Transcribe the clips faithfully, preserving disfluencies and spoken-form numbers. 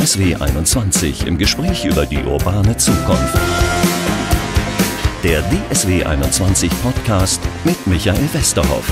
S W einundzwanzig im Gespräch über die urbane Zukunft. Der D S W einundzwanzig Podcast mit Michael Westerhoff.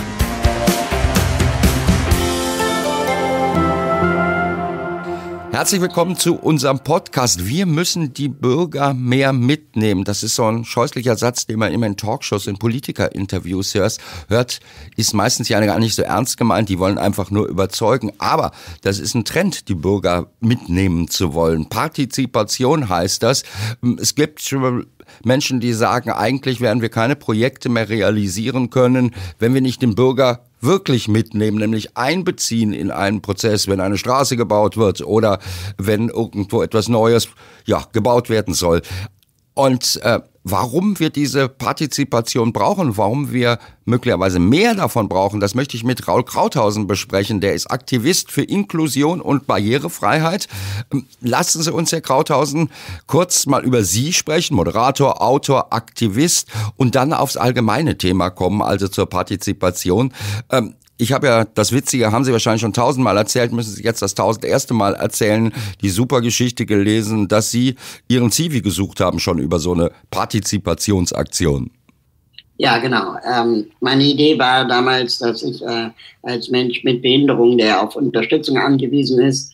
Herzlich willkommen zu unserem Podcast. Wir müssen die Bürger mehr mitnehmen. Das ist so ein scheußlicher Satz, den man immer in Talkshows, in Politikerinterviews hört. Ist meistens ja gar nicht so ernst gemeint. Die wollen einfach nur überzeugen. Aber das ist ein Trend, die Bürger mitnehmen zu wollen. Partizipation heißt das. Es gibt Menschen, die sagen, eigentlich werden wir keine Projekte mehr realisieren können, wenn wir nicht den Bürger wirklich mitnehmen, nämlich einbeziehen in einen Prozess, wenn eine Straße gebaut wird oder wenn irgendwo etwas Neues ja, gebaut werden soll. Und äh, warum wir diese Partizipation brauchen, warum wir möglicherweise mehr davon brauchen, das möchte ich mit Raul Krauthausen besprechen. Der ist Aktivist für Inklusion und Barrierefreiheit. Lassen Sie uns, Herr Krauthausen, kurz mal über Sie sprechen, Moderator, Autor, Aktivist, und dann aufs allgemeine Thema kommen, also zur Partizipation. Ähm, Ich habe ja, das Witzige haben Sie wahrscheinlich schon tausendmal erzählt, müssen Sie jetzt das tausend erste Mal erzählen, die super Geschichte gelesen, dass Sie Ihren Zivi gesucht haben, schon über so eine Partizipationsaktion. Ja, genau. Ähm, meine Idee war damals, dass ich äh, als Mensch mit Behinderung, der auf Unterstützung angewiesen ist,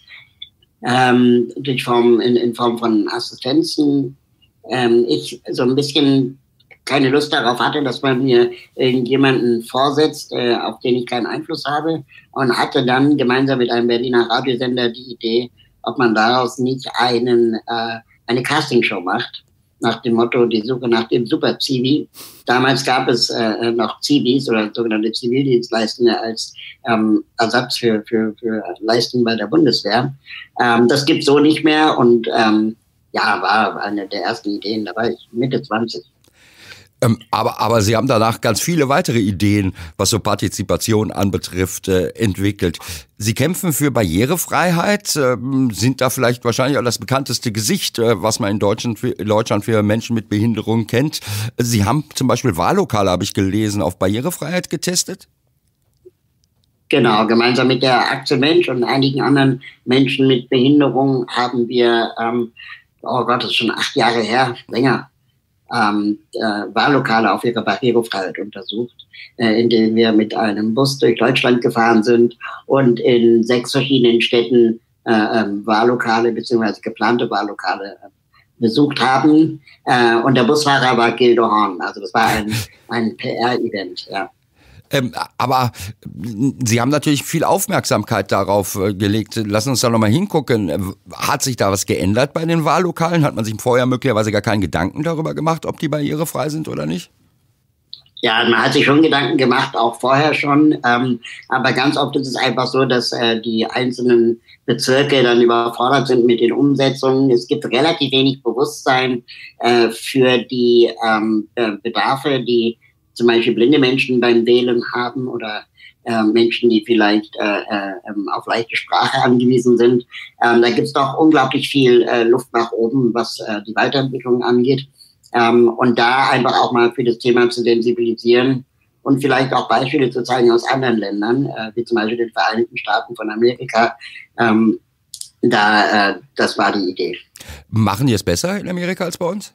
ähm, durch Form, in, in Form von Assistenzen, ähm, ich so ein bisschen keine Lust darauf hatte, dass man mir irgendjemanden vorsetzt, äh, auf den ich keinen Einfluss habe, und hatte dann gemeinsam mit einem Berliner Radiosender die Idee, ob man daraus nicht einen äh, eine Castingshow macht, nach dem Motto die Suche nach dem Super-Zivi. Damals gab es äh, noch Zivis oder sogenannte Zivildienstleistende als ähm, Ersatz für, für, für Leistungen bei der Bundeswehr. Ähm, das gibt's so nicht mehr, und ähm, ja, war eine der ersten Ideen. Da war ich Mitte zwanzig. Ähm, aber, aber Sie haben danach ganz viele weitere Ideen, was so Partizipation anbetrifft, äh, entwickelt. Sie kämpfen für Barrierefreiheit, äh, sind da vielleicht wahrscheinlich auch das bekannteste Gesicht, äh, was man in Deutschland für, in Deutschland für Menschen mit Behinderung kennt. Sie haben zum Beispiel Wahllokale, habe ich gelesen, auf Barrierefreiheit getestet? Genau, gemeinsam mit der Aktion Mensch und einigen anderen Menschen mit Behinderung haben wir, ähm, oh Gott, das ist schon acht Jahre her, länger, Ähm, äh, Wahllokale auf ihre Barrierefreiheit untersucht, äh, indem wir mit einem Bus durch Deutschland gefahren sind und in sechs verschiedenen Städten äh, ähm, Wahllokale bzw. geplante Wahllokale äh, besucht haben. Äh, und der Busfahrer war Gildo Horn. Also das war ein, ein P R-Event, ja. Ähm, aber Sie haben natürlich viel Aufmerksamkeit darauf äh, gelegt. Lassen uns da nochmal hingucken. Hat sich da was geändert bei den Wahllokalen? Hat man sich vorher möglicherweise gar keinen Gedanken darüber gemacht, ob die barrierefrei sind oder nicht? Ja, man hat sich schon Gedanken gemacht, auch vorher schon. Ähm, aber ganz oft ist es einfach so, dass äh, die einzelnen Bezirke dann überfordert sind mit den Umsetzungen. Es gibt relativ wenig Bewusstsein äh, für die ähm, Bedarfe, die zum Beispiel blinde Menschen beim Wählen haben oder äh, Menschen, die vielleicht äh, äh, auf leichte Sprache angewiesen sind. Ähm, da gibt es doch unglaublich viel äh, Luft nach oben, was äh, die Weiterentwicklung angeht. Ähm, und da einfach auch mal für das Thema zu sensibilisieren und vielleicht auch Beispiele zu zeigen aus anderen Ländern, äh, wie zum Beispiel den Vereinigten Staaten von Amerika. Ähm, da, äh, das war die Idee. Machen die es besser in Amerika als bei uns?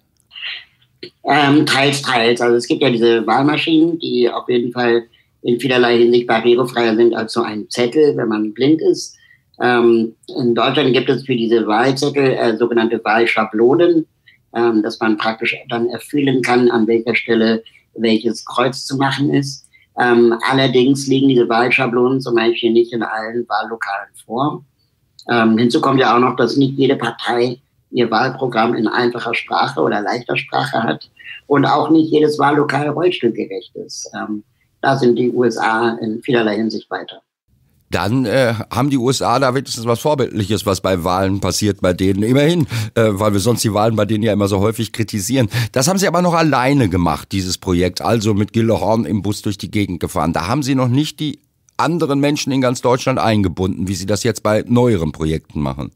Ähm, teils, teils. Also es gibt ja diese Wahlmaschinen, die auf jeden Fall in vielerlei Hinsicht barrierefreier sind als so ein Zettel, wenn man blind ist. Ähm, in Deutschland gibt es für diese Wahlzettel äh, sogenannte Wahlschablonen, ähm, dass man praktisch dann erfüllen kann, an welcher Stelle welches Kreuz zu machen ist. Ähm, allerdings liegen diese Wahlschablonen zum Beispiel nicht in allen Wahllokalen vor. Ähm, hinzu kommt ja auch noch, dass nicht jede Partei ihr Wahlprogramm in einfacher Sprache oder leichter Sprache hat und auch nicht jedes Wahllokal rollstuhlgerecht ist. Ähm, da sind die U S A in vielerlei Hinsicht weiter. Dann äh, haben die U S A da wenigstens was Vorbildliches, was bei Wahlen passiert bei denen. Immerhin, äh, weil wir sonst die Wahlen bei denen ja immer so häufig kritisieren. Das haben sie aber noch alleine gemacht, dieses Projekt. Also mit Gildo Horn im Bus durch die Gegend gefahren. Da haben sie noch nicht die anderen Menschen in ganz Deutschland eingebunden, wie sie das jetzt bei neueren Projekten machen.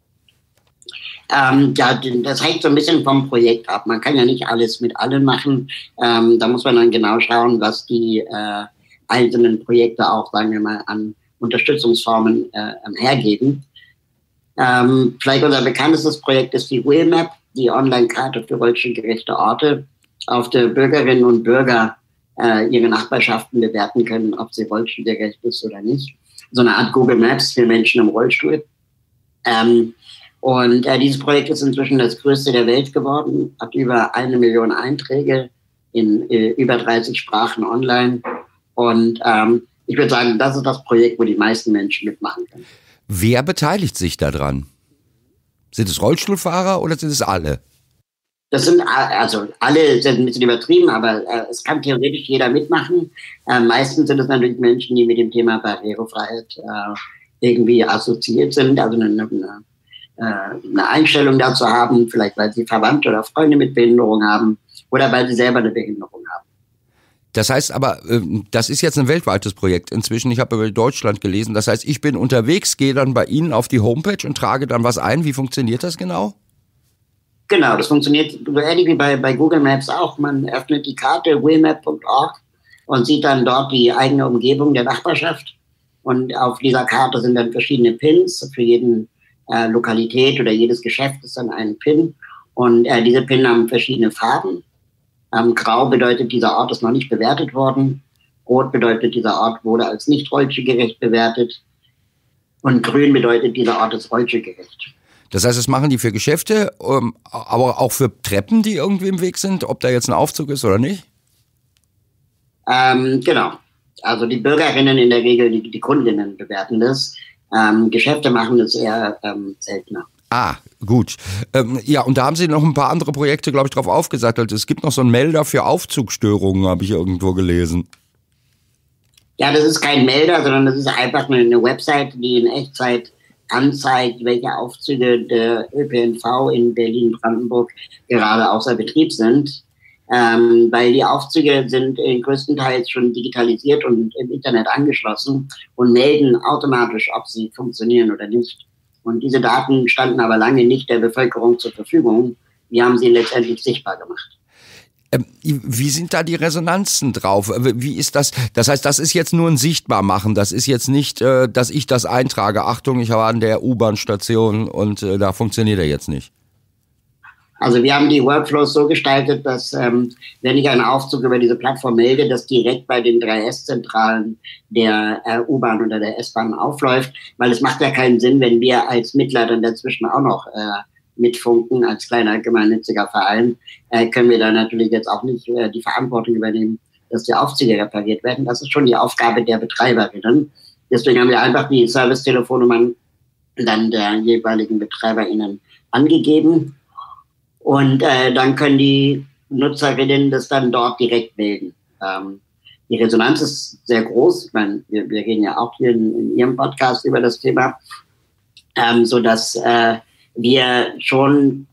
Ähm, ja, das hängt so ein bisschen vom Projekt ab. Man kann ja nicht alles mit allen machen. Ähm, da muss man dann genau schauen, was die äh, einzelnen Projekte auch, sagen wir mal, an Unterstützungsformen äh, hergeben. Ähm, vielleicht unser bekanntestes Projekt ist die Wheelmap, die Online-Karte für rollstuhlgerechte Orte, auf der Bürgerinnen und Bürger äh, ihre Nachbarschaften bewerten können, ob sie rollstuhlgerecht ist oder nicht. So eine Art Google Maps für Menschen im Rollstuhl. Ähm, und äh, dieses Projekt ist inzwischen das größte der Welt geworden, hat über eine Million Einträge in äh, über dreißig Sprachen online. Und ähm, ich würde sagen, das ist das Projekt, wo die meisten Menschen mitmachen können. Wer beteiligt sich daran? Sind es Rollstuhlfahrer oder sind es alle? Das sind, also alle sind ein bisschen übertrieben, aber äh, es kann theoretisch jeder mitmachen. Äh, meistens sind es natürlich Menschen, die mit dem Thema Barrierefreiheit äh, irgendwie assoziiert sind, also eine, eine, eine Einstellung dazu haben, vielleicht weil sie Verwandte oder Freunde mit Behinderung haben oder weil sie selber eine Behinderung haben. Das heißt aber, das ist jetzt ein weltweites Projekt inzwischen. Ich habe über Deutschland gelesen. Das heißt, ich bin unterwegs, gehe dann bei Ihnen auf die Homepage und trage dann was ein. Wie funktioniert das genau? Genau, das funktioniert so ähnlich wie bei, bei Google Maps auch. Man öffnet die Karte wheelmap punkt org und sieht dann dort die eigene Umgebung der Nachbarschaft. Und auf dieser Karte sind dann verschiedene Pins. Für jeden äh, Lokalität oder jedes Geschäft ist dann ein Pin. Und äh, diese Pin haben verschiedene Farben. Ähm, Grau bedeutet, dieser Ort ist noch nicht bewertet worden. Rot bedeutet, dieser Ort wurde als nicht rollstuhlgerecht bewertet. Und grün bedeutet, dieser Ort ist rollstuhlgerecht. Das heißt, das machen die für Geschäfte, ähm, aber auch für Treppen, die irgendwie im Weg sind, ob da jetzt ein Aufzug ist oder nicht? Ähm, genau. Also die Bürgerinnen in der Regel, die, die Kundinnen bewerten das. Ähm, Geschäfte machen das eher ähm, seltener. Ah, gut. Ähm, ja, und da haben Sie noch ein paar andere Projekte, glaube ich, drauf aufgesattelt. Es gibt noch so einen Melder für Aufzugstörungen, habe ich irgendwo gelesen. Ja, das ist kein Melder, sondern das ist einfach eine Website, die in Echtzeit anzeigt, welche Aufzüge der Ö P N V in Berlin-Brandenburg gerade außer Betrieb sind. Ähm, weil die Aufzüge sind größtenteils schon digitalisiert und im Internet angeschlossen und melden automatisch, ob sie funktionieren oder nicht. Und diese Daten standen aber lange nicht der Bevölkerung zur Verfügung. Wir haben sie letztendlich sichtbar gemacht. Ähm, wie sind da die Resonanzen drauf? Wie ist das? Das heißt, das ist jetzt nur ein Sichtbarmachen. Das ist jetzt nicht, äh, dass ich das eintrage. Achtung, ich war an der U-Bahn-Station und äh, da funktioniert er jetzt nicht. Also wir haben die Workflows so gestaltet, dass ähm, wenn ich einen Aufzug über diese Plattform melde, das direkt bei den drei S-Zentralen der äh, U-Bahn oder der S-Bahn aufläuft, weil es macht ja keinen Sinn, wenn wir als Mittler dann dazwischen auch noch äh, mitfunken, als kleiner gemeinnütziger Verein, äh, können wir dann natürlich jetzt auch nicht äh, die Verantwortung übernehmen, dass die Aufzüge repariert werden. Das ist schon die Aufgabe der Betreiberinnen. Deswegen haben wir einfach die Service-Telefonnummern dann der jeweiligen BetreiberInnen angegeben. Und äh, dann können die Nutzerinnen das dann dort direkt melden. Ähm, die Resonanz ist sehr groß. Ich meine, wir, wir reden ja auch hier in, in Ihrem Podcast über das Thema, ähm, so dass äh, wir schon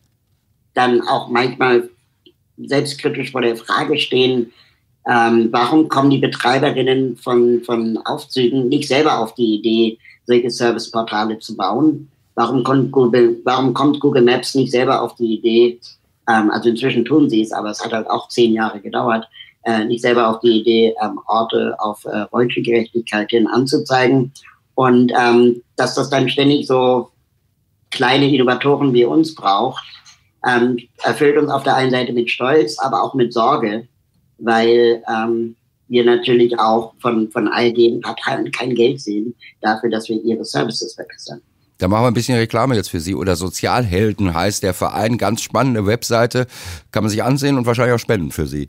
dann auch manchmal selbstkritisch vor der Frage stehen, ähm, warum kommen die Betreiberinnen von, von Aufzügen nicht selber auf die Idee, solche Serviceportale zu bauen? Warum kommt Google, warum kommt Google Maps nicht selber auf die Idee, ähm, also inzwischen tun sie es, aber es hat halt auch zehn Jahre gedauert, äh, nicht selber auf die Idee, ähm, Orte auf äh, Rollstuhlgerechtigkeit hin anzuzeigen. Und ähm, dass das dann ständig so kleine Innovatoren wie uns braucht, ähm, erfüllt uns auf der einen Seite mit Stolz, aber auch mit Sorge, weil ähm, wir natürlich auch von, von all den Parteien kein Geld sehen dafür, dass wir ihre Services verbessern. Da machen wir ein bisschen Reklame jetzt für Sie. Oder Sozialhelden heißt der Verein. Ganz spannende Webseite. Kann man sich ansehen und wahrscheinlich auch spenden für Sie.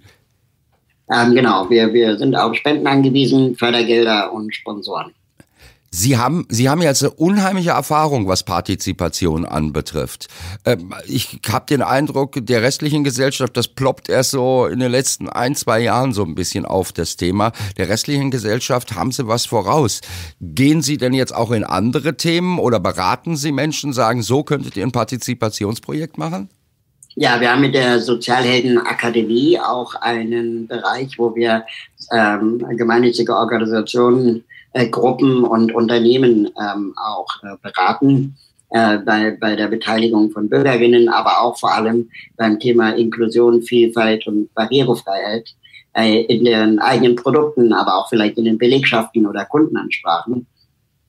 Ähm, genau, wir, wir sind auf Spenden angewiesen, Fördergelder und Sponsoren. Sie haben, Sie haben jetzt eine unheimliche Erfahrung, was Partizipation anbetrifft. Ähm, ich habe den Eindruck, der restlichen Gesellschaft, das ploppt erst so in den letzten ein, zwei Jahren so ein bisschen auf, das Thema. Der restlichen Gesellschaft haben Sie was voraus. Gehen Sie denn jetzt auch in andere Themen oder beraten Sie Menschen, sagen, so könntet ihr ein Partizipationsprojekt machen? Ja, wir haben mit der Sozialheldenakademie auch einen Bereich, wo wir ähm, gemeinnützige Organisationen, Äh, Gruppen und Unternehmen ähm, auch äh, beraten äh, bei, bei der Beteiligung von Bürgerinnen, aber auch vor allem beim Thema Inklusion, Vielfalt und Barrierefreiheit äh, in den eigenen Produkten, aber auch vielleicht in den Belegschaften oder Kundenansprachen.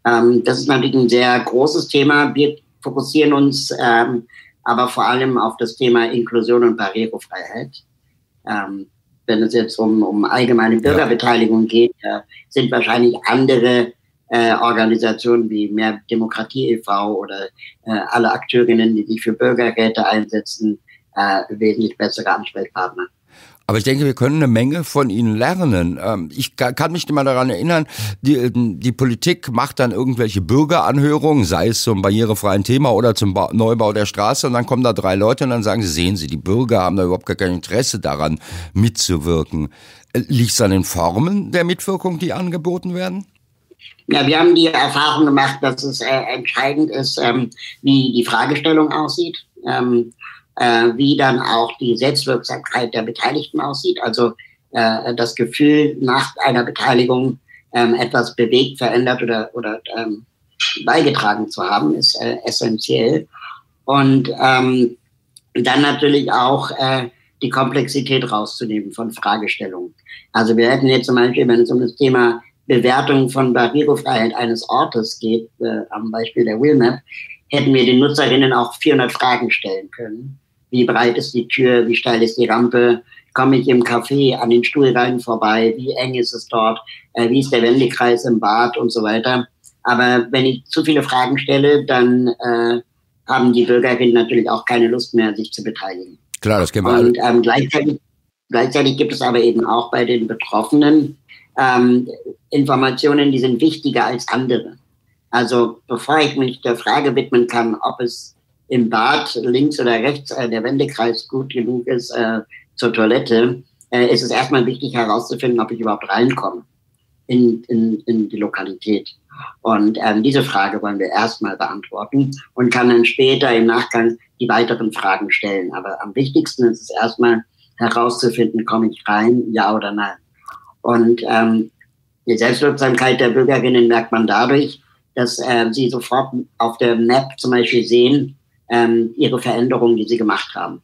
Ähm, das ist natürlich ein sehr großes Thema. Wir fokussieren uns ähm, aber vor allem auf das Thema Inklusion und Barrierefreiheit. Ähm, wenn es jetzt um, um allgemeine Bürgerbeteiligung geht, äh, sind wahrscheinlich andere äh, Organisationen wie Mehr Demokratie e V oder äh, alle Akteurinnen, die sich für Bürgerräte einsetzen, äh, wesentlich bessere Ansprechpartner. Aber ich denke, wir können eine Menge von Ihnen lernen. Ich kann mich immer daran erinnern, die, die Politik macht dann irgendwelche Bürgeranhörungen, sei es zum barrierefreien Thema oder zum Neubau der Straße, und dann kommen da drei Leute und dann sagen sie, sehen Sie, die Bürger haben da überhaupt gar kein Interesse daran, mitzuwirken. Liegt es an den Formen der Mitwirkung, die angeboten werden? Ja, wir haben die Erfahrung gemacht, dass es äh, entscheidend ist, ähm, wie die Fragestellung aussieht. Ähm, Äh, wie dann auch die Selbstwirksamkeit der Beteiligten aussieht. Also äh, das Gefühl, nach einer Beteiligung ähm, etwas bewegt, verändert oder, oder ähm, beigetragen zu haben, ist äh, essentiell. Und ähm, dann natürlich auch äh, die Komplexität rauszunehmen von Fragestellungen. Also wir hätten jetzt zum Beispiel, wenn es um das Thema Bewertung von Barrierefreiheit eines Ortes geht, äh, am Beispiel der Willmap, hätten wir den Nutzerinnen auch vierhundert Fragen stellen können. Wie breit ist die Tür? Wie steil ist die Rampe? Komme ich im Café an den Stuhlreihen vorbei? Wie eng ist es dort? Äh, wie ist der Wendekreis im Bad und so weiter? Aber wenn ich zu viele Fragen stelle, dann äh, haben die Bürgerinnen natürlich auch keine Lust mehr, sich zu beteiligen. Klar, das kennen wir alle. Und ähm, gleichzeitig, gleichzeitig gibt es aber eben auch bei den Betroffenen ähm, Informationen, die sind wichtiger als andere. Also bevor ich mich der Frage widmen kann, ob es im Bad links oder rechts äh, der Wendekreis gut genug ist äh, zur Toilette, äh, ist es erstmal wichtig herauszufinden, ob ich überhaupt reinkomme in, in, in die Lokalität. Und ähm, diese Frage wollen wir erstmal beantworten und kann dann später im Nachgang die weiteren Fragen stellen. Aber am wichtigsten ist es erstmal herauszufinden, komme ich rein, ja oder nein. Und ähm, die Selbstwirksamkeit der Bürgerinnen merkt man dadurch, dass äh, sie sofort auf der Map zum Beispiel sehen, ähm, ihre Veränderungen, die sie gemacht haben.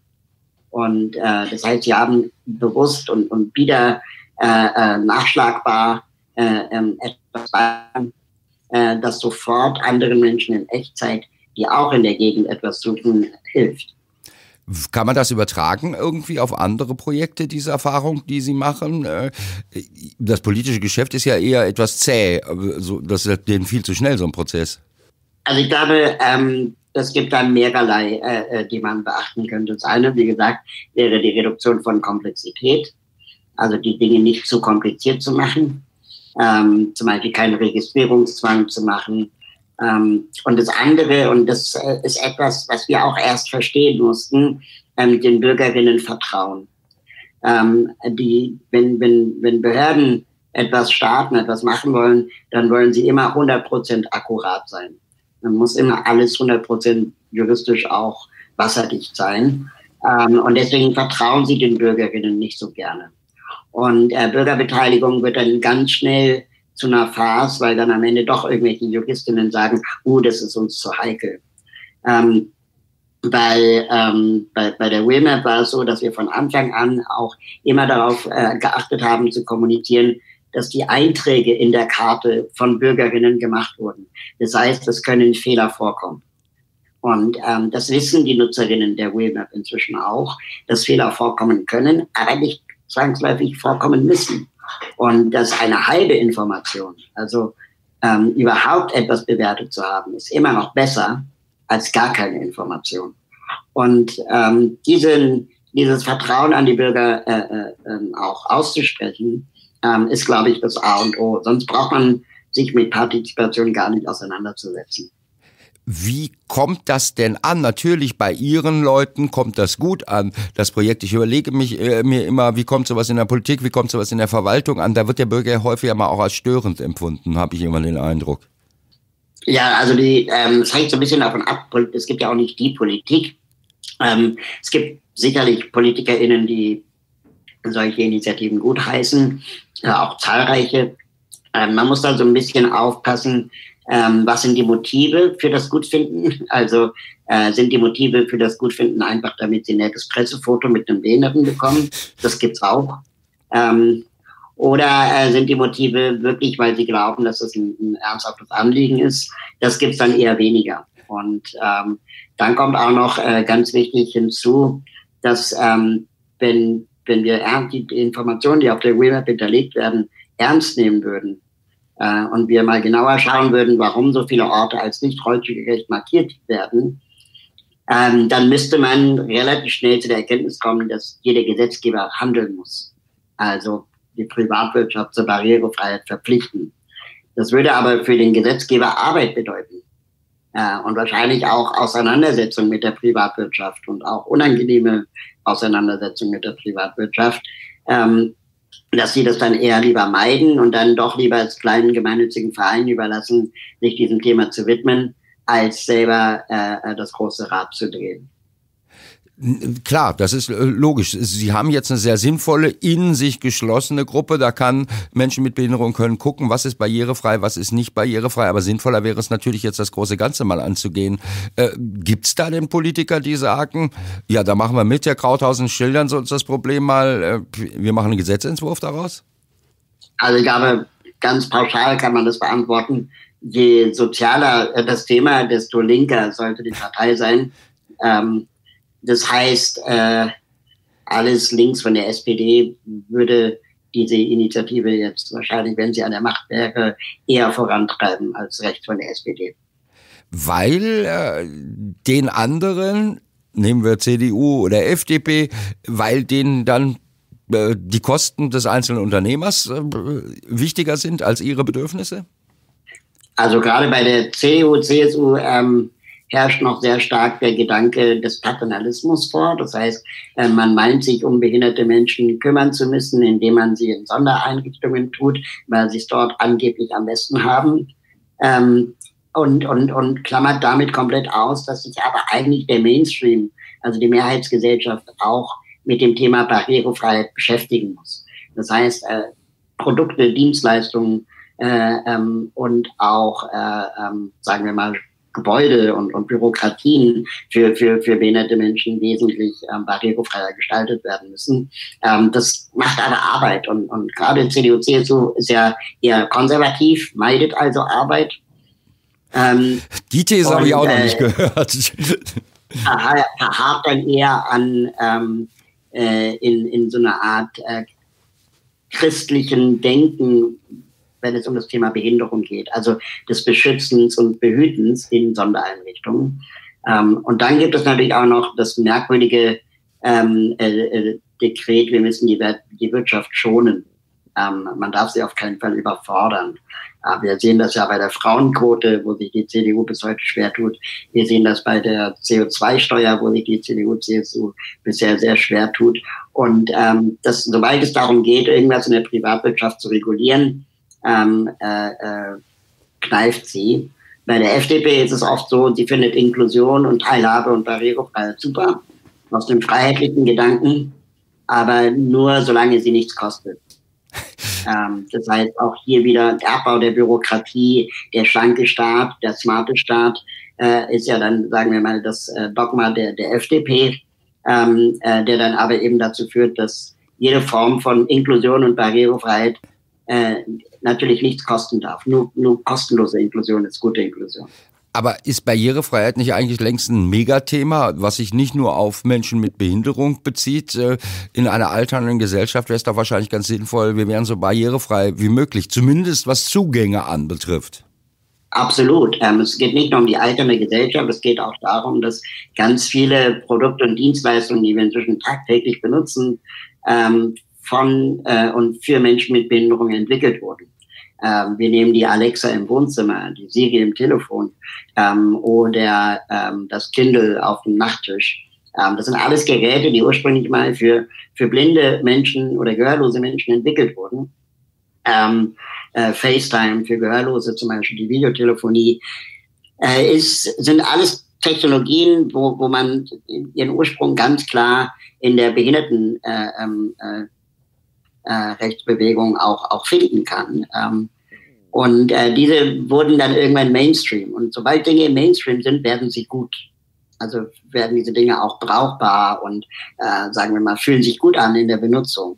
Und äh, das heißt, sie haben bewusst und, und wieder äh, äh, nachschlagbar äh, äh, etwas äh, das sofort anderen Menschen in Echtzeit, die auch in der Gegend etwas suchen, hilft. Kann man das übertragen irgendwie auf andere Projekte, diese Erfahrung, die Sie machen? Das politische Geschäft ist ja eher etwas zäh. Das ist denen viel zu schnell, so ein Prozess. Also ich glaube, ähm, es gibt dann mehrerlei, äh, die man beachten könnte. Das eine, wie gesagt, wäre die Reduktion von Komplexität. Also die Dinge nicht zu kompliziert zu machen. Ähm, zum Beispiel keinen Registrierungszwang zu machen. Ähm, und das andere, und das äh, ist etwas, was wir auch erst verstehen mussten, ähm, den Bürgerinnen vertrauen. Ähm, die, wenn, wenn, wenn Behörden etwas starten, etwas machen wollen, dann wollen sie immer hundert Prozent akkurat sein. Man muss immer alles hundert Prozent juristisch auch wasserdicht sein. Ähm, und deswegen vertrauen sie den Bürgerinnen nicht so gerne. Und äh, Bürgerbeteiligung wird dann ganz schnell zu einer Farce, weil dann am Ende doch irgendwelche Juristinnen sagen, uh, das ist uns zu heikel. Ähm, bei, ähm, bei, bei der Willmap war es so, dass wir von Anfang an auch immer darauf äh, geachtet haben, zu kommunizieren, dass die Einträge in der Karte von Bürgerinnen gemacht wurden. Das heißt, es können Fehler vorkommen. Und ähm, das wissen die Nutzerinnen der Willmap inzwischen auch, dass Fehler vorkommen können, aber nicht zwangsläufig vorkommen müssen. Und dass eine halbe Information, also ähm, überhaupt etwas bewertet zu haben, ist immer noch besser als gar keine Information. Und ähm, diesen, dieses Vertrauen an die Bürger äh, äh, auch auszusprechen, ähm, ist, glaube ich, das A und O. Sonst braucht man sich mit Partizipation gar nicht auseinanderzusetzen. Wie kommt das denn an? Natürlich, bei Ihren Leuten kommt das gut an, das Projekt. Ich überlege mich äh, mir immer, wie kommt sowas in der Politik, wie kommt sowas in der Verwaltung an? Da wird der Bürger häufig ja mal auch als störend empfunden, habe ich immer den Eindruck. Ja, also die, ähm, es hängt so ein bisschen davon ab, es gibt ja auch nicht die Politik. Ähm, es gibt sicherlich PolitikerInnen, die solche Initiativen gutheißen, äh, auch zahlreiche. Ähm, man muss da so ein bisschen aufpassen, Ähm, was sind die Motive für das Gutfinden? Also äh, sind die Motive für das Gutfinden einfach, damit sie ein nettes Pressefoto mit einem Behinderten bekommen? Das gibt's auch. Ähm, Oder äh, sind die Motive wirklich, weil sie glauben, dass es ein, ein ernsthaftes Anliegen ist? Das gibt's dann eher weniger. Und ähm, dann kommt auch noch äh, ganz wichtig hinzu, dass ähm, wenn, wenn wir die Informationen, die auf der Wheelmap hinterlegt werden, ernst nehmen würden äh, und wir mal genauer schauen würden, warum so viele Orte als nicht rollstuhlgerecht markiert werden, ähm, dann müsste man relativ schnell zu der Erkenntnis kommen, dass jeder Gesetzgeber handeln muss. Also die Privatwirtschaft zur Barrierefreiheit verpflichten. Das würde aber für den Gesetzgeber Arbeit bedeuten. Äh, und wahrscheinlich auch Auseinandersetzung mit der Privatwirtschaft und auch unangenehme Auseinandersetzung mit der Privatwirtschaft, ähm, dass sie das dann eher lieber meiden und dann doch lieber als kleinen gemeinnützigen Verein überlassen, sich diesem Thema zu widmen, als selber äh, das große Rad zu drehen. Klar, das ist logisch. Sie haben jetzt eine sehr sinnvolle, in sich geschlossene Gruppe. Da kann Menschen mit Behinderung können gucken, was ist barrierefrei, was ist nicht barrierefrei. Aber sinnvoller wäre es natürlich jetzt, das große Ganze mal anzugehen. Äh, gibt's da denn Politiker, die sagen, ja, da machen wir mit, Herr Krauthausen, schildern Sie uns das Problem mal, äh, wir machen einen Gesetzentwurf daraus? Also ich glaube, ganz pauschal kann man das beantworten. Je sozialer das Thema, desto linker sollte die Partei sein. Ähm, Das heißt, äh, alles links von der S P D würde diese Initiative jetzt wahrscheinlich, wenn sie an der Macht wäre, eher vorantreiben als rechts von der S P D. Weil äh, den anderen, nehmen wir C D U oder F D P, weil denen dann äh, die Kosten des einzelnen Unternehmers äh, wichtiger sind als ihre Bedürfnisse? Also gerade bei der C D U, C S U ähm, herrscht noch sehr stark der Gedanke des Paternalismus vor. Das heißt, man meint, sich um behinderte Menschen kümmern zu müssen, indem man sie in Sondereinrichtungen tut, weil sie es dort angeblich am besten haben. Und, und, und klammert damit komplett aus, dass sich aber eigentlich der Mainstream, also die Mehrheitsgesellschaft, auch mit dem Thema Barrierefreiheit beschäftigen muss. Das heißt, Produkte, Dienstleistungen und auch, sagen wir mal, Gebäude und, und Bürokratien für, für, für behinderte Menschen wesentlich ähm, barrierefreier gestaltet werden müssen. Ähm, das macht aber Arbeit und, und gerade C D U, C S U ist ja eher konservativ, meidet also Arbeit. Ähm, Die These habe ich auch noch äh, nicht gehört. Verharrt dann eher an ähm, äh, in, in so einer Art äh, christlichen Denken, wenn es um das Thema Behinderung geht, also des Beschützens und Behütens in Sondereinrichtungen. Ähm, und dann gibt es natürlich auch noch das merkwürdige ähm, äh, Dekret, wir müssen die, die Wirtschaft schonen. Ähm, man darf sie auf keinen Fall überfordern. Äh, wir sehen das ja bei der Frauenquote, wo sich die C D U bis heute schwer tut. Wir sehen das bei der C O zwei Steuer, wo sich die C D U, C S U bisher sehr schwer tut. Und ähm, das, sobald es darum geht, irgendwas in der Privatwirtschaft zu regulieren, Ähm, äh, äh, kneift sie. Bei der F D P ist es oft so, sie findet Inklusion und Teilhabe und Barrierefreiheit super, aus dem freiheitlichen Gedanken, aber nur solange sie nichts kostet. ähm, das heißt auch hier wieder der Abbau der Bürokratie, der schlanke Staat, der smarte Staat, äh, ist ja dann, sagen wir mal, das äh, Dogma der, der F D P, ähm, äh, der dann aber eben dazu führt, dass jede Form von Inklusion und Barrierefreiheit äh, natürlich nichts kosten darf. Nur, nur kostenlose Inklusion ist gute Inklusion. Aber ist Barrierefreiheit nicht eigentlich längst ein Megathema, was sich nicht nur auf Menschen mit Behinderung bezieht? In einer alternden Gesellschaft wäre es doch wahrscheinlich ganz sinnvoll, wir wären so barrierefrei wie möglich, zumindest was Zugänge anbetrifft. Absolut. Ähm, es geht nicht nur um die alternde Gesellschaft, es geht auch darum, dass ganz viele Produkte und Dienstleistungen, die wir inzwischen tagtäglich benutzen, ähm, von äh, und für Menschen mit Behinderung entwickelt wurden. Ähm, wir nehmen die Alexa im Wohnzimmer, die Siri im Telefon ähm, oder ähm, das Kindle auf dem Nachttisch. Ähm, das sind alles Geräte, die ursprünglich mal für, für blinde Menschen oder gehörlose Menschen entwickelt wurden. Ähm, äh, FaceTime für Gehörlose, zum Beispiel die Videotelefonie, äh, ist, sind alles Technologien, wo, wo man ihren Ursprung ganz klar in der Behinderten äh, äh, Äh, Rechtsbewegung auch, auch finden kann. Ähm, und äh, diese wurden dann irgendwann Mainstream. Und sobald Dinge im Mainstream sind, werden sie gut. Also werden diese Dinge auch brauchbar und, äh, sagen wir mal, fühlen sich gut an in der Benutzung.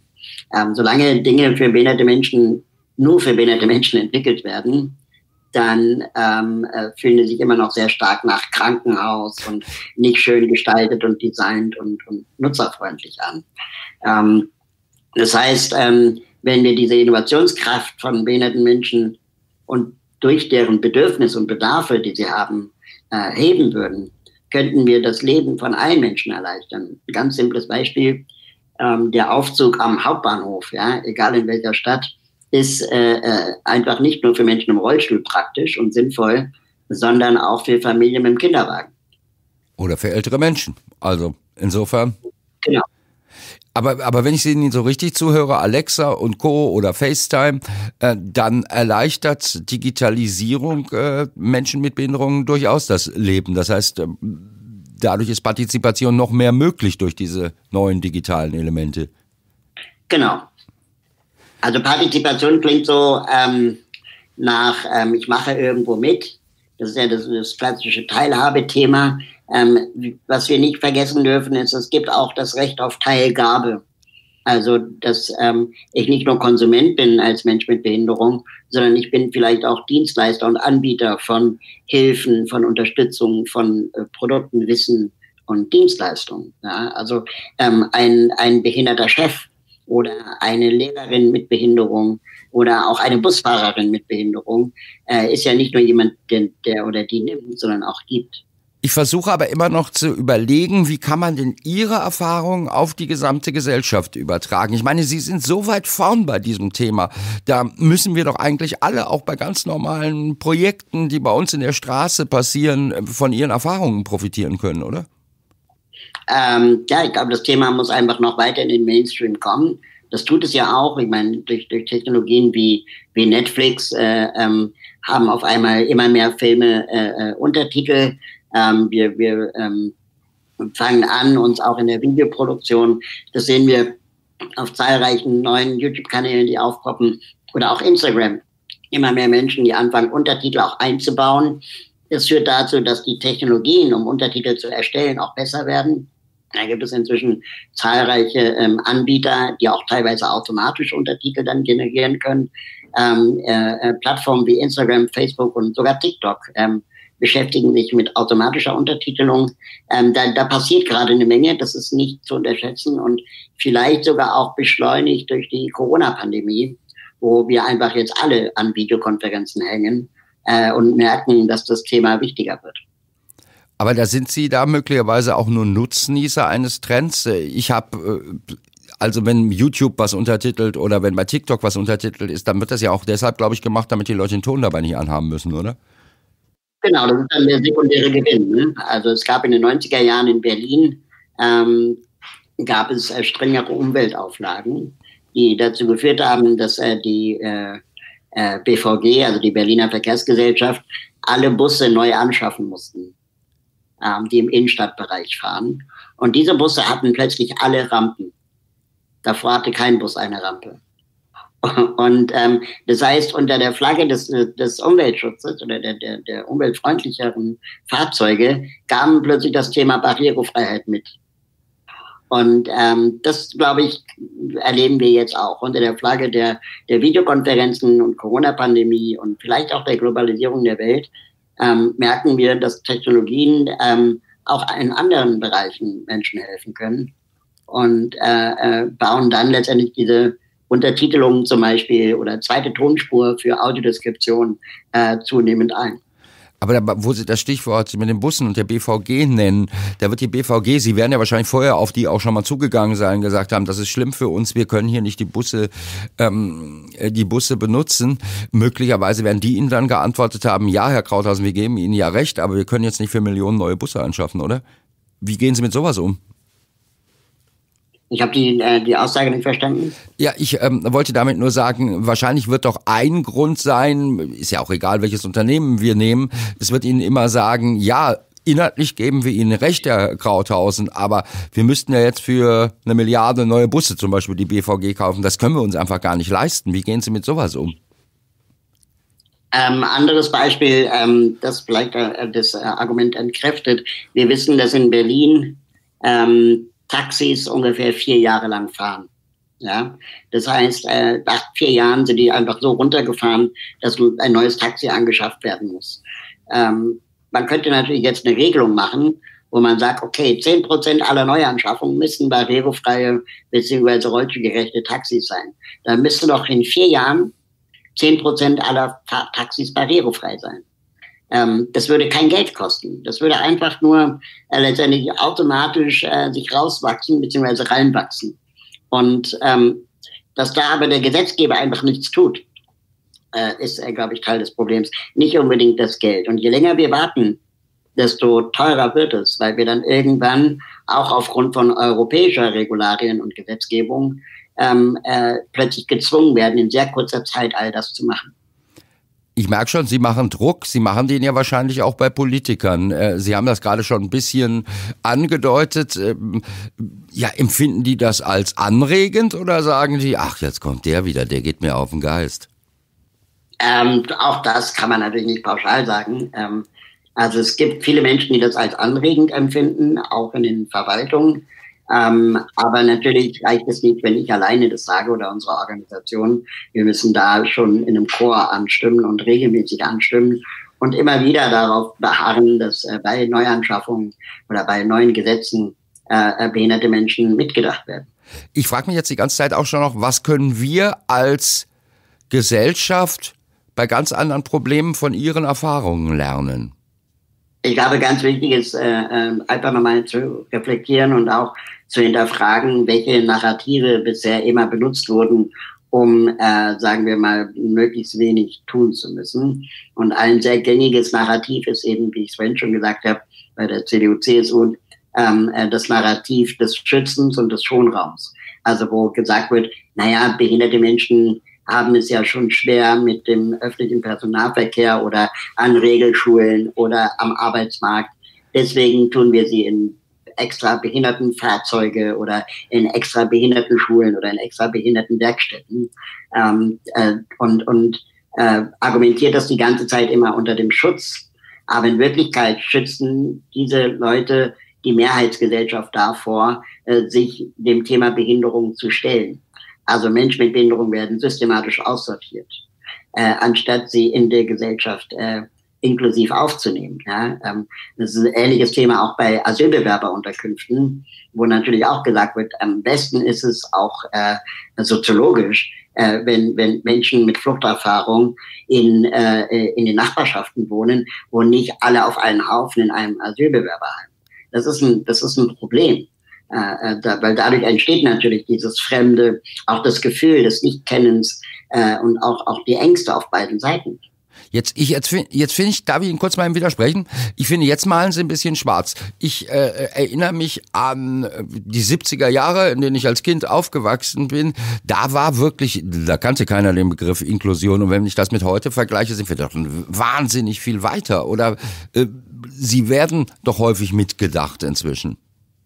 Ähm, solange Dinge für behinderte Menschen nur für behinderte Menschen entwickelt werden, dann ähm, äh, fühlen sie sich immer noch sehr stark nach Krankenhaus und nicht schön gestaltet und designt und, und nutzerfreundlich an. Ähm, das heißt, ähm, wenn wir diese Innovationskraft von behinderten Menschen und durch deren Bedürfnisse und Bedarfe, die sie haben, äh, heben würden, könnten wir das Leben von allen Menschen erleichtern. Ein ganz simples Beispiel, ähm, der Aufzug am Hauptbahnhof, ja, egal in welcher Stadt, ist äh, äh, einfach nicht nur für Menschen im Rollstuhl praktisch und sinnvoll, sondern auch für Familien mit dem Kinderwagen. Oder für ältere Menschen. Also insofern. Genau. Aber, aber wenn ich Ihnen so richtig zuhöre, Alexa und Co. oder FaceTime, äh, dann erleichtert Digitalisierung äh, Menschen mit Behinderungen durchaus das Leben. Das heißt, äh, dadurch ist Partizipation noch mehr möglich durch diese neuen digitalen Elemente. Genau. Also Partizipation klingt so ähm, nach, ähm, ich mache irgendwo mit. Das ist ja das, das klassische Teilhabethema. Ähm, was wir nicht vergessen dürfen, ist, es gibt auch das Recht auf Teilgabe. Also, dass ähm, ich nicht nur Konsument bin als Mensch mit Behinderung, sondern ich bin vielleicht auch Dienstleister und Anbieter von Hilfen, von Unterstützung, von äh, Produkten, Wissen und Dienstleistungen. Ja? Also ähm, ein, ein behinderter Chef oder eine Lehrerin mit Behinderung oder auch eine Busfahrerin mit Behinderung äh, ist ja nicht nur jemand, der, der oder die nimmt, sondern auch gibt. Ich versuche aber immer noch zu überlegen, wie kann man denn Ihre Erfahrungen auf die gesamte Gesellschaft übertragen? Ich meine, Sie sind so weit vorn bei diesem Thema. Da müssen wir doch eigentlich alle, auch bei ganz normalen Projekten, die bei uns in der Straße passieren, von Ihren Erfahrungen profitieren können, oder? Ähm, ja, ich glaube, das Thema muss einfach noch weiter in den Mainstream kommen. Das tut es ja auch. Ich meine, durch, durch Technologien wie, wie Netflix äh, ähm, haben auf einmal immer mehr Filme äh, äh, Untertitel. Ähm, wir wir ähm, fangen an, uns auch in der Videoproduktion, das sehen wir auf zahlreichen neuen YouTube-Kanälen, die aufpoppen, oder auch Instagram. Immer mehr Menschen, die anfangen, Untertitel auch einzubauen. Das führt dazu, dass die Technologien, um Untertitel zu erstellen, auch besser werden. Da gibt es inzwischen zahlreiche ähm, Anbieter, die auch teilweise automatisch Untertitel dann generieren können. Ähm, äh, Plattformen wie Instagram, Facebook und sogar TikTok ähm, beschäftigen sich mit automatischer Untertitelung. Ähm, da, da passiert gerade eine Menge, das ist nicht zu unterschätzen und vielleicht sogar auch beschleunigt durch die Corona-Pandemie, wo wir einfach jetzt alle an Videokonferenzen hängen äh, und merken, dass das Thema wichtiger wird. Aber da sind Sie da möglicherweise auch nur Nutznießer eines Trends. Ich habe, also wenn YouTube was untertitelt oder wenn bei TikTok was untertitelt ist, dann wird das ja auch deshalb, glaube ich, gemacht, damit die Leute den Ton dabei nicht anhaben müssen, oder? Genau, das ist dann der sekundäre Gewinn. Ne? Also es gab in den neunziger Jahren in Berlin, ähm, gab es äh, strengere Umweltauflagen, die dazu geführt haben, dass äh, die äh, äh, B V G, also die Berliner Verkehrsgesellschaft, alle Busse neu anschaffen mussten, ähm, die im Innenstadtbereich fahren. Und diese Busse hatten plötzlich alle Rampen. Davor hatte kein Bus eine Rampe. Und ähm, das heißt, unter der Flagge des, des Umweltschutzes oder der, der, der umweltfreundlicheren Fahrzeuge kam plötzlich das Thema Barrierefreiheit mit. Und ähm, das, glaube ich, erleben wir jetzt auch unter der Flagge der, der Videokonferenzen und Corona-Pandemie und vielleicht auch der Globalisierung der Welt, ähm, merken wir, dass Technologien ähm, auch in anderen Bereichen Menschen helfen können und äh, äh, bauen dann letztendlich diese Untertitelung zum Beispiel oder zweite Tonspur für Audiodeskription äh, zunehmend ein. Aber da, wo Sie das Stichwort mit den Bussen und der B V G nennen, da wird die B V G, Sie werden ja wahrscheinlich vorher auf die auch schon mal zugegangen sein, gesagt haben, das ist schlimm für uns, wir können hier nicht die Busse, ähm, die Busse benutzen. Möglicherweise werden die Ihnen dann geantwortet haben, ja, Herr Krauthausen, wir geben Ihnen ja recht, aber wir können jetzt nicht für Millionen neue Busse anschaffen, oder? Wie gehen Sie mit sowas um? Ich habe die, äh, die Aussage nicht verstanden. Ja, ich ähm, wollte damit nur sagen, wahrscheinlich wird doch ein Grund sein, ist ja auch egal, welches Unternehmen wir nehmen, es wird Ihnen immer sagen, ja, inhaltlich geben wir Ihnen recht, Herr Krauthausen, aber wir müssten ja jetzt für eine Milliarde neue Busse zum Beispiel die B V G kaufen, das können wir uns einfach gar nicht leisten. Wie gehen Sie mit sowas um? Ähm, anderes Beispiel, ähm, das vielleicht äh, das äh, Argument entkräftet. Wir wissen, dass in Berlin ähm, Taxis ungefähr vier Jahre lang fahren. Ja, das heißt, äh, nach vier Jahren sind die einfach so runtergefahren, dass ein neues Taxi angeschafft werden muss. Ähm, man könnte natürlich jetzt eine Regelung machen, wo man sagt, okay, zehn Prozent aller Neuanschaffungen müssen barrierefreie bzw. rollstuhlgerechte Taxis sein. Dann müsste doch in vier Jahren zehn Prozent aller Ta- Taxis barrierefrei sein. Ähm, das würde kein Geld kosten. Das würde einfach nur äh, letztendlich automatisch äh, sich rauswachsen bzw. reinwachsen. Und ähm, dass da aber der Gesetzgeber einfach nichts tut, äh, ist, äh, glaube ich, Teil des Problems. Nicht unbedingt das Geld. Und je länger wir warten, desto teurer wird es, weil wir dann irgendwann auch aufgrund von europäischer Regularien und Gesetzgebung ähm, äh, plötzlich gezwungen werden, in sehr kurzer Zeit all das zu machen. Ich merke schon, Sie machen Druck. Sie machen den ja wahrscheinlich auch bei Politikern. Sie haben das gerade schon ein bisschen angedeutet. Ja, empfinden die das als anregend oder sagen die, ach, jetzt kommt der wieder, der geht mir auf den Geist? Ähm, auch das kann man natürlich nicht pauschal sagen. Ähm, also es gibt viele Menschen, die das als anregend empfinden, auch in den Verwaltungen. Ähm, aber natürlich reicht es nicht, wenn ich alleine das sage oder unsere Organisation. Wir müssen da schon in einem Chor anstimmen und regelmäßig anstimmen und immer wieder darauf beharren, dass äh, bei Neuanschaffungen oder bei neuen Gesetzen äh, behinderte Menschen mitgedacht werden. Ich frage mich jetzt die ganze Zeit auch schon noch, was können wir als Gesellschaft bei ganz anderen Problemen von Ihren Erfahrungen lernen? Ich glaube, ganz wichtig ist, äh, einfach nochmal zu reflektieren und auch zu hinterfragen, welche Narrative bisher immer benutzt wurden, um, äh, sagen wir mal, möglichst wenig tun zu müssen. Und ein sehr gängiges Narrativ ist eben, wie ich es vorhin schon gesagt habe, bei der C D U C S U, ähm, das Narrativ des Schützens und des Schonraums. Also wo gesagt wird, naja, behinderte Menschen haben es ja schon schwer mit dem öffentlichen Personennahverkehr oder an Regelschulen oder am Arbeitsmarkt. Deswegen tun wir sie in extra behinderten Fahrzeuge oder in extra behinderten Schulen oder in extra behinderten Werkstätten ähm, äh, und, und äh, argumentiert das die ganze Zeit immer unter dem Schutz. Aber in Wirklichkeit schützen diese Leute die Mehrheitsgesellschaft davor, äh, sich dem Thema Behinderung zu stellen. Also Menschen mit Behinderung werden systematisch aussortiert, äh, anstatt sie in der Gesellschaft äh, inklusiv aufzunehmen. Ja? Ähm, das ist ein ähnliches Thema auch bei Asylbewerberunterkünften, wo natürlich auch gesagt wird, am besten ist es auch äh, soziologisch, äh, wenn, wenn Menschen mit Fluchterfahrung in, äh, in den Nachbarschaften wohnen, wo nicht alle auf einen Haufen in einem Asylbewerberheim. Das ist ein, das ist ein Problem. Äh, da, weil dadurch entsteht natürlich dieses Fremde, auch das Gefühl des Nichtkennens äh, und auch, auch die Ängste auf beiden Seiten. Jetzt, ich, jetzt, jetzt finde ich, darf ich Ihnen kurz mal widersprechen? Ich finde, jetzt malen Sie ein bisschen schwarz. Ich äh, erinnere mich an die siebziger Jahre, in denen ich als Kind aufgewachsen bin. Da war wirklich, da kannte keiner den Begriff Inklusion. Und wenn ich das mit heute vergleiche, sind wir doch wahnsinnig viel weiter. Oder äh, Sie werden doch häufig mitgedacht inzwischen.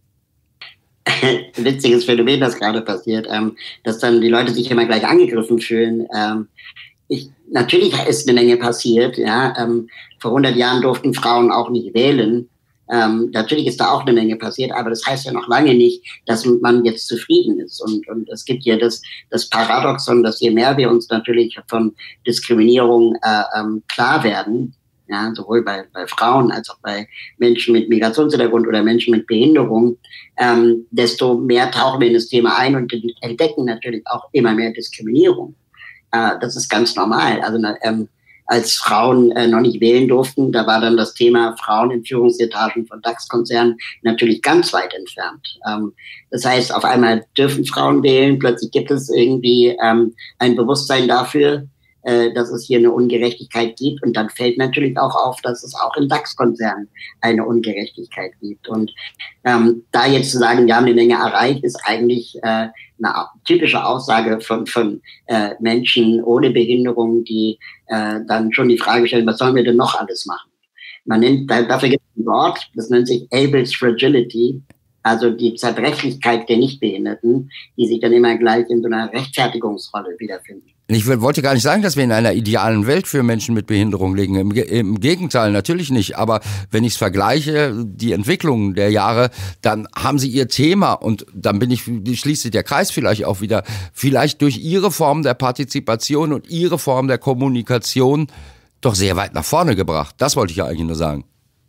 Witziges Phänomen, das gerade passiert, ähm, dass dann die Leute sich immer gleich angegriffen fühlen. Ähm, ich, natürlich ist eine Menge passiert. Ja, ähm, vor hundert Jahren durften Frauen auch nicht wählen. Ähm, natürlich ist da auch eine Menge passiert, aber das heißt ja noch lange nicht, dass man jetzt zufrieden ist. Und, und es gibt ja das, das Paradoxon, dass je mehr wir uns natürlich von Diskriminierung äh, ähm, klar werden, ja, sowohl bei, bei Frauen als auch bei Menschen mit Migrationshintergrund oder Menschen mit Behinderung, ähm, desto mehr tauchen wir in das Thema ein und entdecken natürlich auch immer mehr Diskriminierung. Äh, das ist ganz normal. Also ähm, als Frauen äh, noch nicht wählen durften, da war dann das Thema Frauen in Führungsetagen von DAX-Konzernen natürlich ganz weit entfernt. Ähm, das heißt, auf einmal dürfen Frauen wählen, plötzlich gibt es irgendwie ähm, ein Bewusstsein dafür, dass es hier eine Ungerechtigkeit gibt. Und dann fällt natürlich auch auf, dass es auch in DAX-Konzernen eine Ungerechtigkeit gibt. Und ähm, da jetzt zu sagen, wir haben eine Menge erreicht, ist eigentlich äh, eine typische Aussage von, von äh, Menschen ohne Behinderung, die äh, dann schon die Frage stellen, was sollen wir denn noch alles machen? Man nennt, dafür gibt es ein Wort, das nennt sich Able's Fragility. Also die Zerbrechlichkeit der Nichtbehinderten, die sich dann immer gleich in so einer Rechtfertigungsrolle wiederfinden. Ich wollte gar nicht sagen, dass wir in einer idealen Welt für Menschen mit Behinderung liegen. Im, im Gegenteil, natürlich nicht. Aber wenn ich es vergleiche, die Entwicklung der Jahre, dann haben sie ihr Thema und dann bin ich, schließt sich der Kreis vielleicht auch wieder, vielleicht durch ihre Form der Partizipation und ihre Form der Kommunikation doch sehr weit nach vorne gebracht. Das wollte ich ja eigentlich nur sagen.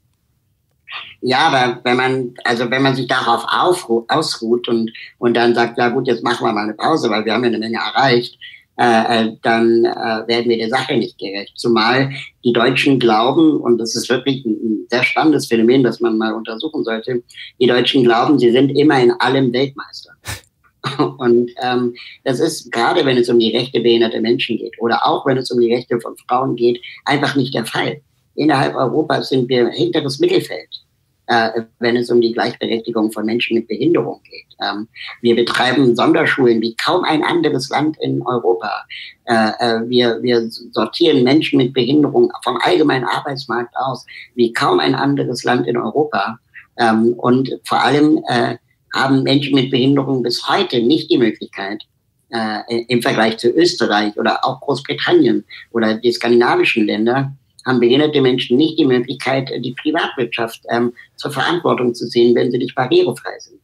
Ja, aber wenn man, also wenn man sich darauf aufru- ausruht und, und dann sagt, ja gut, jetzt machen wir mal eine Pause, weil wir haben ja eine Menge erreicht, äh, dann äh, werden wir der Sache nicht gerecht. Zumal die Deutschen glauben, und das ist wirklich ein, ein sehr spannendes Phänomen, das man mal untersuchen sollte, die Deutschen glauben, sie sind immer in allem Weltmeister. Und ähm, das ist, gerade wenn es um die Rechte behinderter Menschen geht oder auch wenn es um die Rechte von Frauen geht, einfach nicht der Fall. Innerhalb Europas sind wir hinteres Mittelfeld, äh, wenn es um die Gleichberechtigung von Menschen mit Behinderung geht. Ähm, wir betreiben Sonderschulen wie kaum ein anderes Land in Europa. Äh, äh, wir, wir sortieren Menschen mit Behinderung vom allgemeinen Arbeitsmarkt aus wie kaum ein anderes Land in Europa. Ähm, und vor allem äh, haben Menschen mit Behinderung bis heute nicht die Möglichkeit, äh, im Vergleich zu Österreich oder auch Großbritannien oder die skandinavischen Länder, haben behinderte Menschen nicht die Möglichkeit, die Privatwirtschaft ähm, zur Verantwortung zu ziehen, wenn sie nicht barrierefrei sind.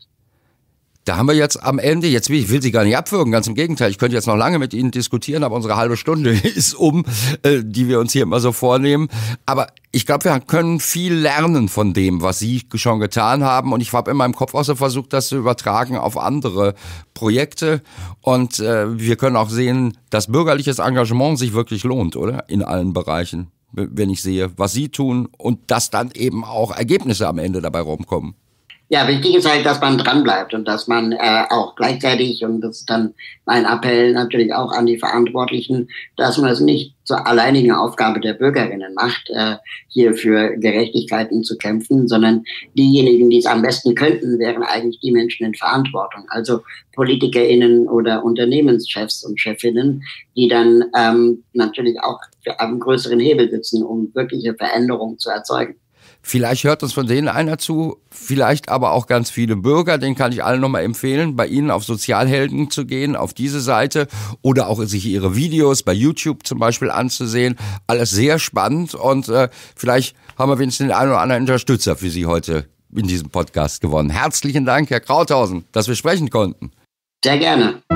Da haben wir jetzt am Ende, jetzt will ich will Sie gar nicht abwürgen, ganz im Gegenteil, ich könnte jetzt noch lange mit Ihnen diskutieren, aber unsere halbe Stunde ist um, äh, die wir uns hier immer so vornehmen. Aber ich glaube, wir können viel lernen von dem, was Sie schon getan haben und ich habe in meinem Kopf auch so versucht, das zu übertragen auf andere Projekte und äh, wir können auch sehen, dass bürgerliches Engagement sich wirklich lohnt, oder? In allen Bereichen, wenn ich sehe, was Sie tun und dass dann eben auch Ergebnisse am Ende dabei rumkommen. Ja, wichtig ist halt, dass man dranbleibt und dass man äh, auch gleichzeitig, und das ist dann mein Appell natürlich auch an die Verantwortlichen, dass man es nicht zur alleinigen Aufgabe der Bürgerinnen macht, äh, hier für Gerechtigkeiten zu kämpfen, sondern diejenigen, die es am besten könnten, wären eigentlich die Menschen in Verantwortung, also PolitikerInnen oder Unternehmenschefs und Chefinnen, die dann ähm, natürlich auch für einen größeren Hebel sitzen, um wirkliche Veränderungen zu erzeugen. Vielleicht hört uns von denen einer zu, vielleicht aber auch ganz viele Bürger, den kann ich allen nochmal empfehlen, bei Ihnen auf Sozialhelden zu gehen, auf diese Seite oder auch sich Ihre Videos bei YouTube zum Beispiel anzusehen. Alles sehr spannend und äh, vielleicht haben wir wenigstens den einen oder anderen Unterstützer für Sie heute in diesem Podcast gewonnen. Herzlichen Dank, Herr Krauthausen, dass wir sprechen konnten. Sehr gerne.